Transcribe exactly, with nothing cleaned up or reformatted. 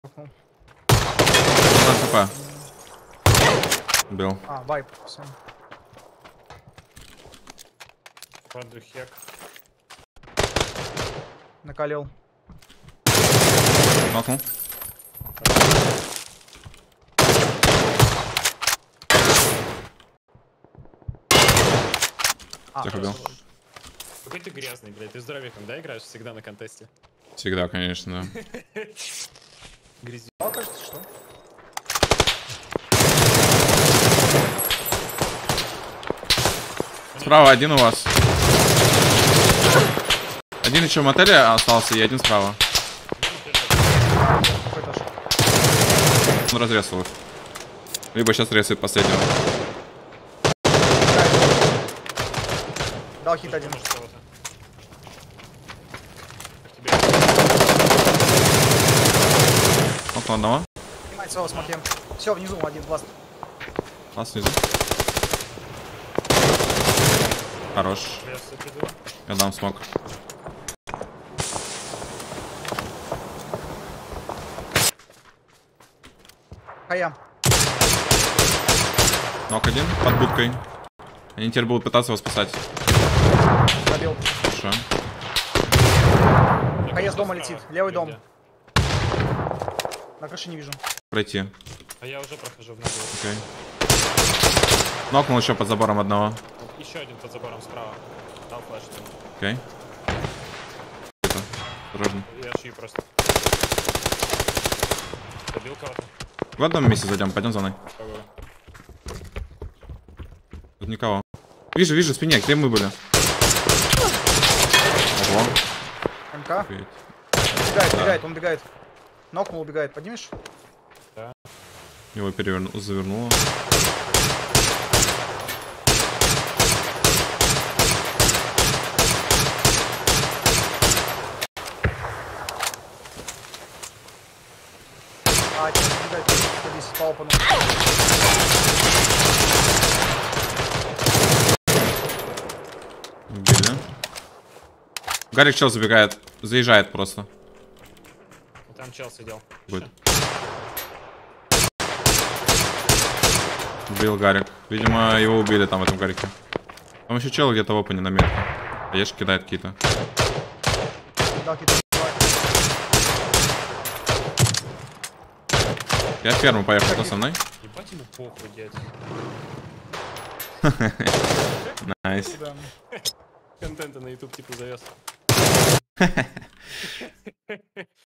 хп. Бил. А, вайп. Все. Падаю хек. Накалил. Нокнул. А, Всех убил. Какой ты грязный, блядь. Ты здоровиком, да, играешь всегда на контесте? Всегда, конечно, да. Грязь. а, кажется, что? Справа один у вас. Один еще в мотеле остался и один справа. Какой этаж? Он разрезал их. Либо сейчас резает последнего. Дал хит один. Может, кого-то. Как тебе? Нокнул одного. Снимать своего смоке. Все, внизу один пласт. Лаз снизу. Хорош. Я приду. Я дам смог. Хая. Нок один под будкой. Они теперь будут пытаться его спасать. Забил. Хорошо. Хая с дома летит. Левый дом. Где? На крыше не вижу. Пройти. А я уже прохожу в ногу. Окей. Нокнул еще под забором одного. Еще один под забором справа. Дал флеш. Окей. Это. Осторожно. Я шью просто. Добил кого-то. В одном месте зайдем, пойдем за мной. Кого? Тут никого. Вижу, вижу, в спине, где мы были. Ого. МК. Офигеть. Убегает, Да. убегает, он убегает. Нокнул, убегает. Поднимешь? Его перевернуло, завернуло. А, один убегает. Здесь по опану. Убили. Гарик чел забегает. Заезжает просто. Там чел сидел. Будет. Убил Гарик. Видимо, его убили там в этом Гарике. Там еще чел где-то в опене на метке. А Еш кидает какие-то. Дал хит. Я в ферму поехал, кто со мной? Ебать ему похуй, дядь. Найс. Да. Контента на YouTube типа завез.